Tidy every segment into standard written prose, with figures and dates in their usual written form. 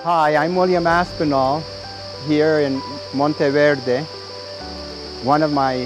Hi, I'm William Aspinall here in Monteverde, one of my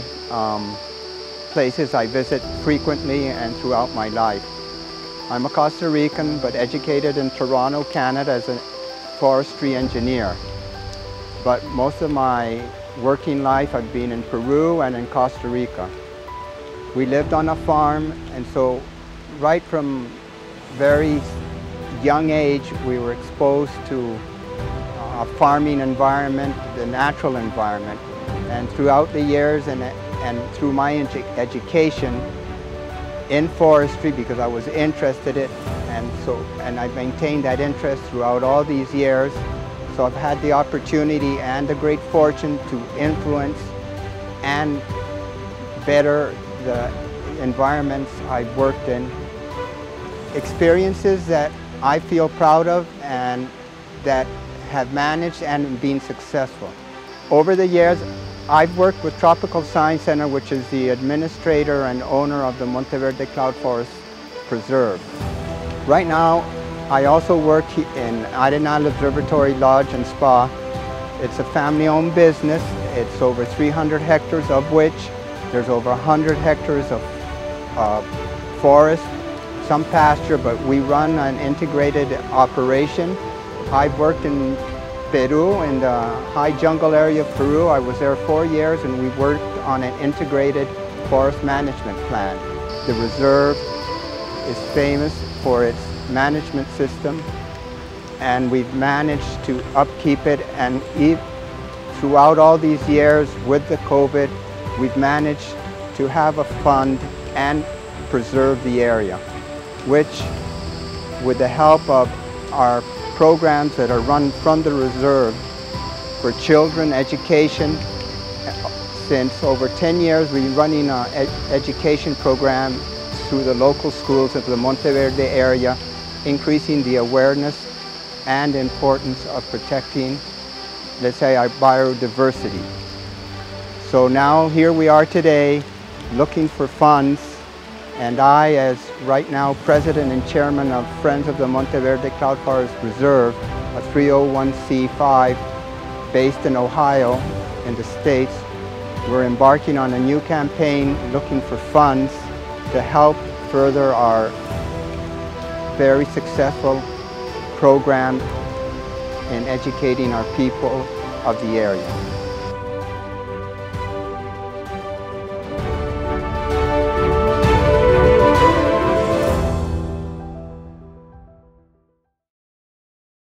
places I visit frequently and throughout my life. I'm a Costa Rican but educated in Toronto, Canada as a forestry engineer. But most of my working life I've been in Peru and in Costa Rica. We lived on a farm, and so right from very young age we were exposed to a farming environment, the natural environment. And throughout the years and through my education in forestry, because I was interested in it, and I've maintained that interest throughout all these years. So I've had the opportunity and the great fortune to influence and better the environments I've worked in. Experiences that I feel proud of and that have managed and been successful. Over the years, I've worked with Tropical Science Center, which is the administrator and owner of the Monteverde Cloud Forest Reserve. Right now, I also work in Aspinall Observatory Lodge and Spa. It's a family-owned business. It's over 300 hectares, of which there's over 100 hectares of forest, some pasture, but we run an integrated operation. I've worked in Peru, in the high jungle area of Peru. I was there 4 years, and we worked on an integrated forest management plan. The reserve is famous for its management system, and we've managed to upkeep it, and throughout all these years with the COVID, we've managed to have a fund and preserve the area, which, with the help of our programs that are run from the reserve for children education, since over 10 years we've been running an education program through the local schools of the Monteverde area, increasing the awareness and importance of protecting, let's say, our biodiversity. So now here we are today looking for funds, and I, as right now President and Chairman of Friends of the Monteverde Cloud Forest Reserve, a 301c5 based in Ohio in the States, we're embarking on a new campaign looking for funds to help further our very successful program in educating our people of the area.